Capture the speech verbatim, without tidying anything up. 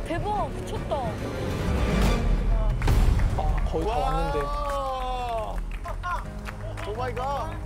대박, 미쳤다. 아, 거의 다 왔는데. 오 마이 갓.